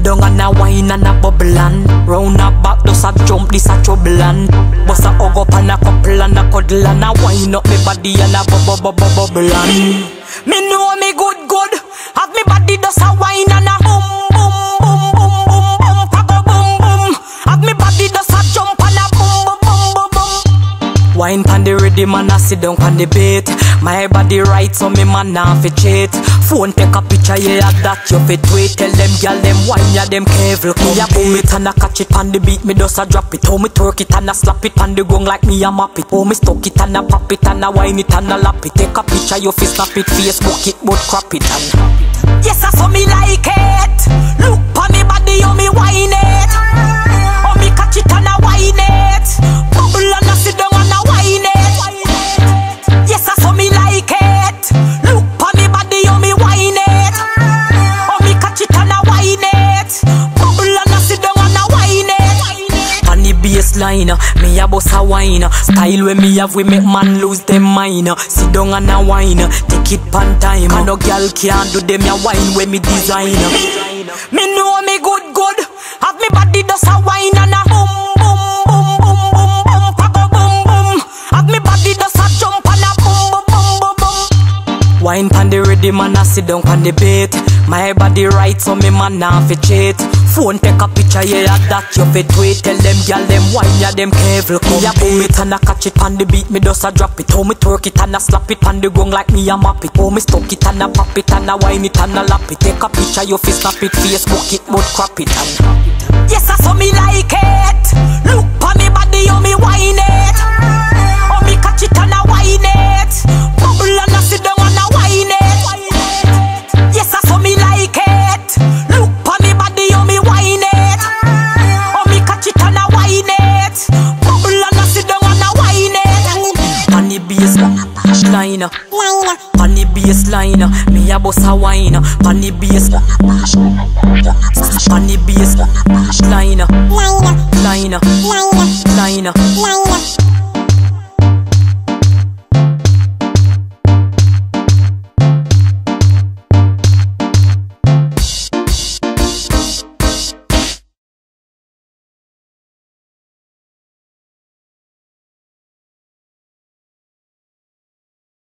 down and a wine and a bubble and round a back does a jump, this a trouble and bust a hug up and a couple and a cuddle and a wine up me body and a bubble and me know me good have me body does a wine and a boom boom boom boom boom boom pago boom boom have me body does a jump and a boom boom boom boom boom. Wine pan the rhythm and I sit down pan the beat. My body right so me man nah fi cheat. Phone take a picture, yeah that you fit tweet. Tell them gyal them wine ya them careful. Me a boom it and I catch it pan the beat. Me just a drop it. How me twerk it and I slap it pan the gong like me a map it. How me stuck it and I pop it and I wine it and I lap it. Take a picture, you fi snap it, Facebook it, but crap it and yes I saw me like it. Look pa me body, how me wine it. How me catch it and I wine it. Bubble and I sit down and I wine it. Yes I saw me like it. Look pa me body, how me wine it. How me catch it and I wine it. Bubble and I sit down and I wine it. On the baseline, me a boss a wine. Style when me have we make man lose them mind. Sit down and a wine, take it pan time. And no girl can't do them a wine when me design. Me know me good have me body does a wine and a boom boom boom boom boom boom pago boom boom. Have me body does a jump and a boom boom boom boom boom. Wine pan the rhythm and I sit down pan the beat. My body right so me man nah fi cheat. Phone take a picture, yeah that you fit tweet. Tell them gyal them wine ya them careful. Me a boom it and I catch it pan the beat. Me just a drop it. How me twerk it and I slap it pan the gong like me a map it. How me stuck it and I pop it and I wine it and I lap it. Take a picture, you fi snap it, Facebook it, but crap it and yes I saw me like it. Look pa me body, how me wine it. How me catch it and I wine it. Bubble and I sit down and I wine it. Yes I saw me like it. Look pa me body, how me wine it. How me catch it and I wine it. Bubble and I sit down and I wine it. On the baseline, on the baseline, me a boss a wine. On the baseline, on the baseline.